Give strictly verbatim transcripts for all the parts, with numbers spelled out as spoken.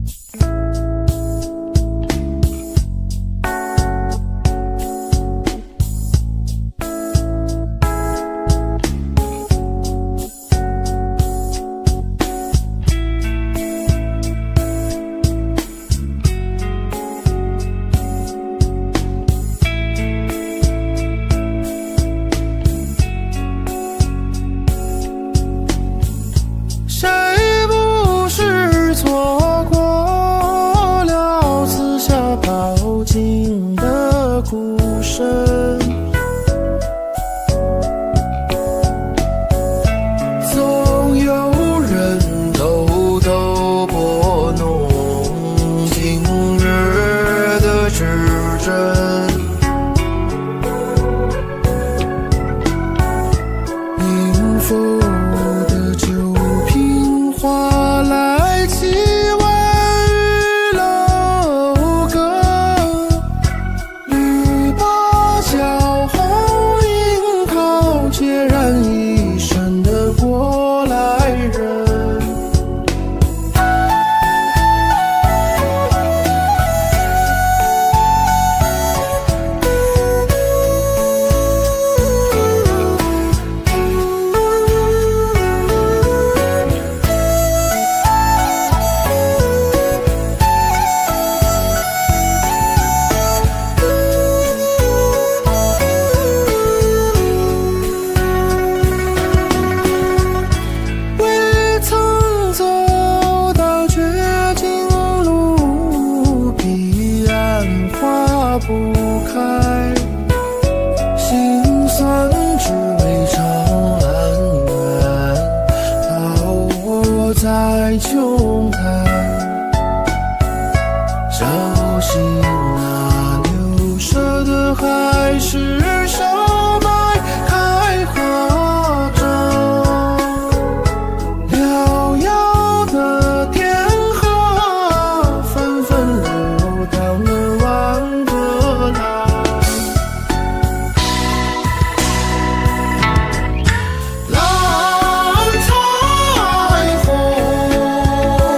蓝彩虹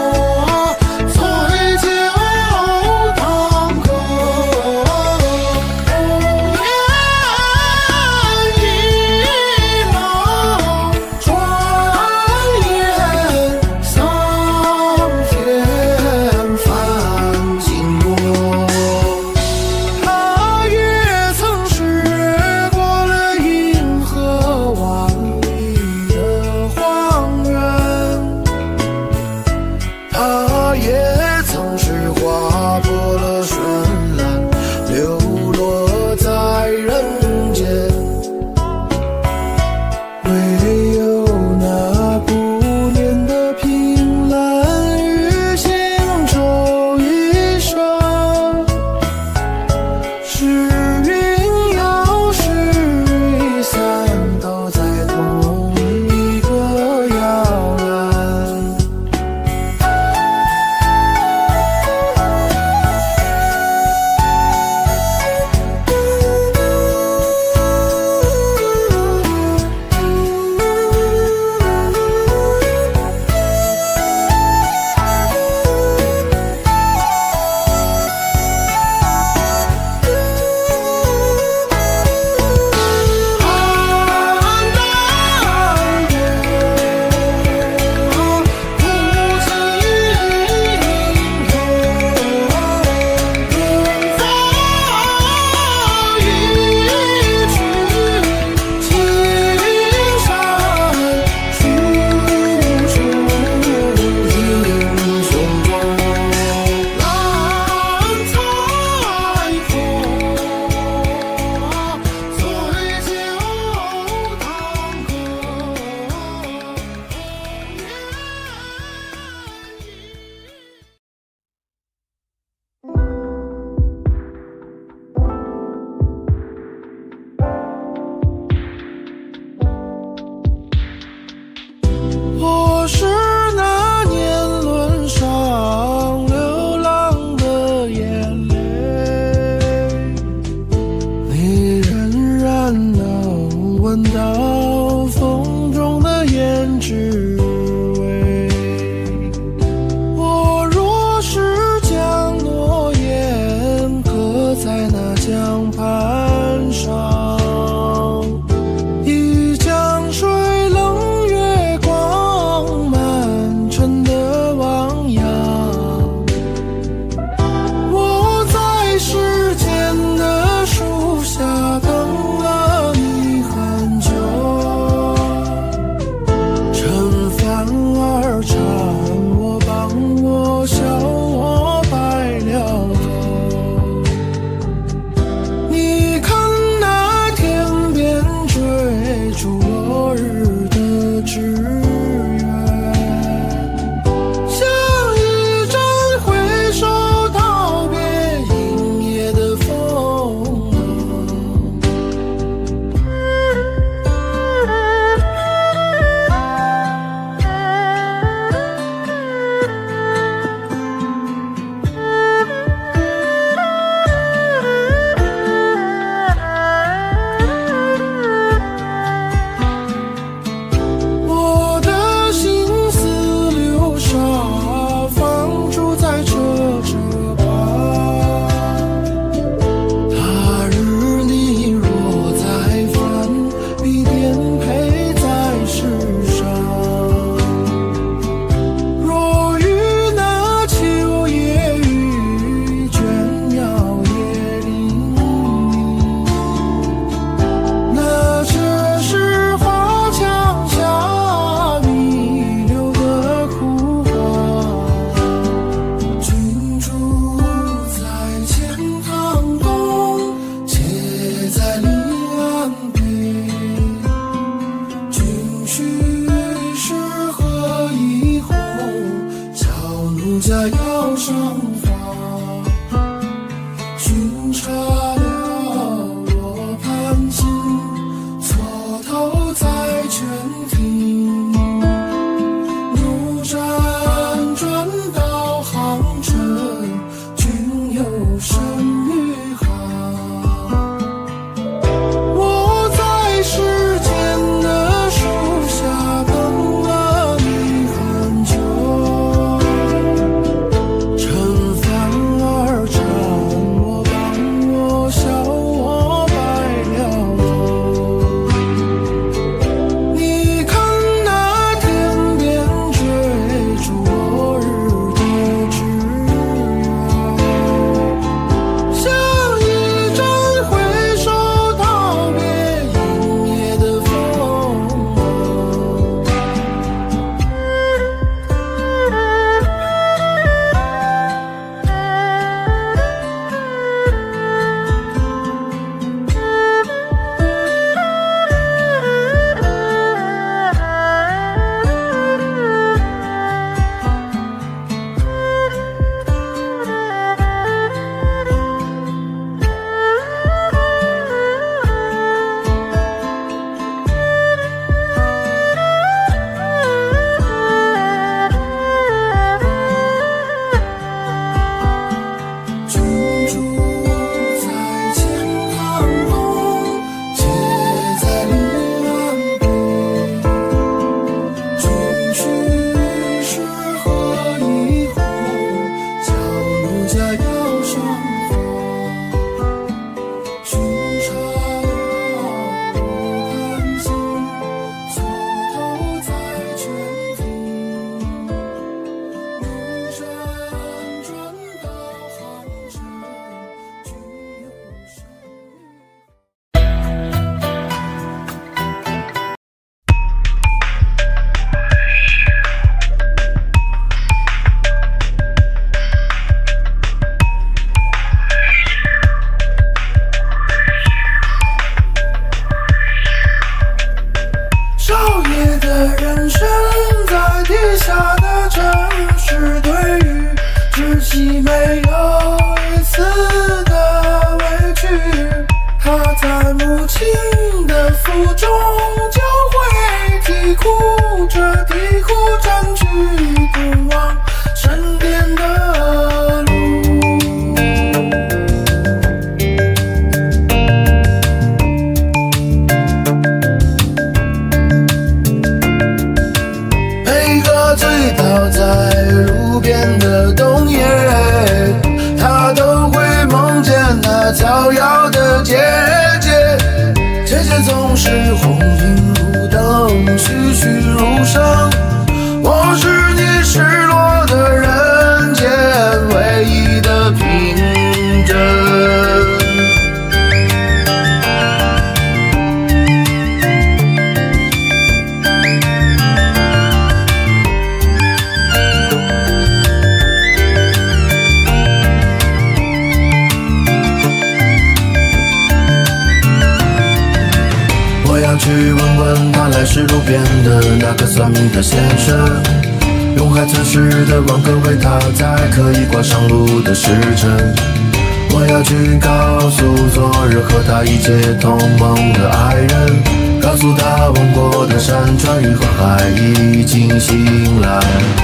是路边的那个算命的先生，用孩子似的挽歌为他在可以挂上路的时辰。我要去告诉昨日和他一结同盟的爱人，告诉他望过的山川与河海已经醒来。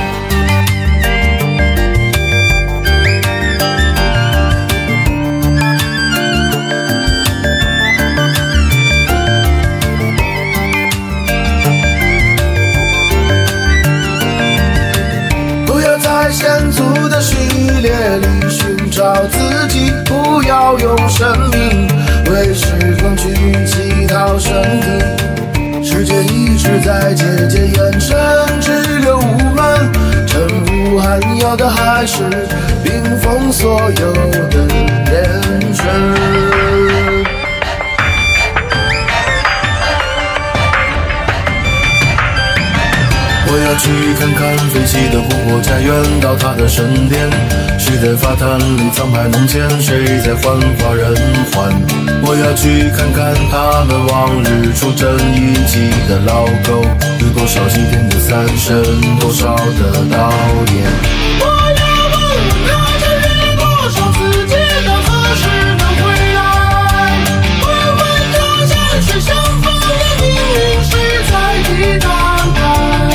险阻的序列里寻找自己，不要用生命为时光去乞讨生意。世界一直在节节延伸，只留无门。城府罕要的还是冰封所有的眼神。我要去看看废弃的古火家园，到他的神殿。谁在法坛里藏牌弄钱？谁在幻化人寰？我要去看看他们往日出征一起的老狗，有多少祭奠的三生，多少的悼念。 我要问问他，这有多少自己的何时能回来？问问他，山水相逢的命运是在地大海。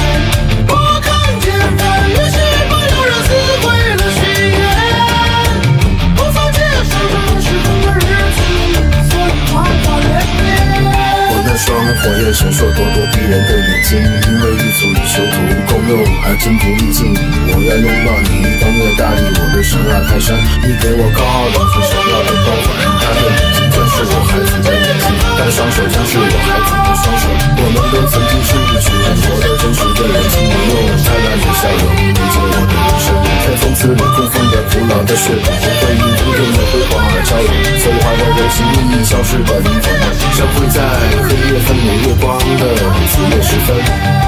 双火焰闪烁，咄咄逼人的眼睛，因为一族与囚徒共用而精疲力尽。我要拥抱你，光月大地，我的神啊泰山，你给我高傲的最闪耀的光环。他的眼睛将是我孩子的眼睛，他的双手将是我孩子的双手。我们都曾经是一群活得真实的人，请你用灿烂的笑容理解我的人生。在从此里酷风的古老的血统，不会因不变的辉煌而招摇。碎坏的人性意义消失的灵魂，相会在黑夜分明月光的子夜时分。